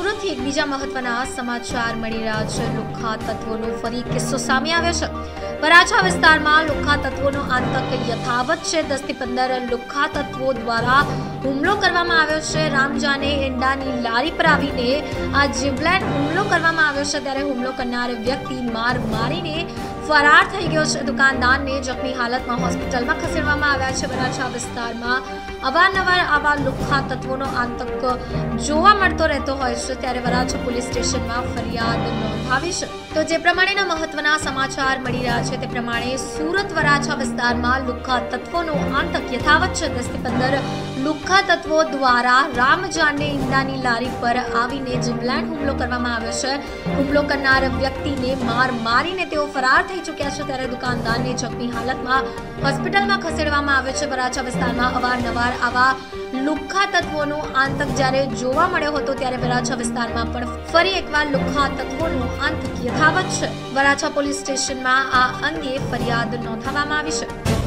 સુરત થી એક બીજા મહત્વના સમાચાર મળી રહ્યા છે। લુખ્ખા તત્વોનો ફરી કિસ્સો સામે આવ્યો છે। વરાછા વિસ્તારમાં લુખ્ખા તત્વોનો આતંક યથાવત છે। 10 થી 15 લુખ્ખા તત્વો દ્વારા હુમલો કરવામાં આવ્યો છે। રામજાને ઈંડાની લારી પર આવીને આ જીવલેણ હુમલો કરવામાં આવ્યો છે। ત્યારે હુમલો કરનાર વ્યક્તિ માર મારીને ફરાર થઈ ગયો છે। દુકાનદારને જખમી હાલતમાં હોસ્પિટલમાં ખસેડવામાં આવ્યા છે। વરાછા વિસ્તારમાં અવારનવાર આવા લુખ્ખા તત્વોનો આતંક જોવા મળતો રહેતો હોય છે। ત્યારે વરાછા પોલીસ સ્ટેશનમાં ફરિયાદ નોંધાવી છે। તો જે પ્રમાણેના મહત્વના સમાચાર મળી રહ્યા છે તે પ્રમાણે સુરત વરાછા વિસ્તારમાં લુખ્ખા તત્વોનો આતંક યથાવત છે। 10 થી 15 લુખ્ખા તત્વો દ્વારા રામજાને ઈંડાની લારી પર આવીને જીવલેણ હુમલો કરવામાં આવ્યો છે। હુમલો કરનાર વ્યક્તિને માર મારીને તેઓ ફરાર થઈ ચૂક્યા છે। ત્યારે દુકાનદારને જખમી હાલતમાં હોસ્પિટલમાં ખસેડવામાં આવ્યો છે। વરાછા વિસ્તારમાં અવારનવાર આવા લુખ્ખા તત્વોનો આતંક જ્યારે જોવા મળ્યો હતો ત્યારે વરાછા વિસ્તારમાં પણ ફરી એકવાર લુખ્ખા તત્વોનો આતંક યથાવત છે। વરાછા પોલીસ સ્ટેશનમાં આ અંગે ફરિયાદ નોંધાવવામાં આવી છે।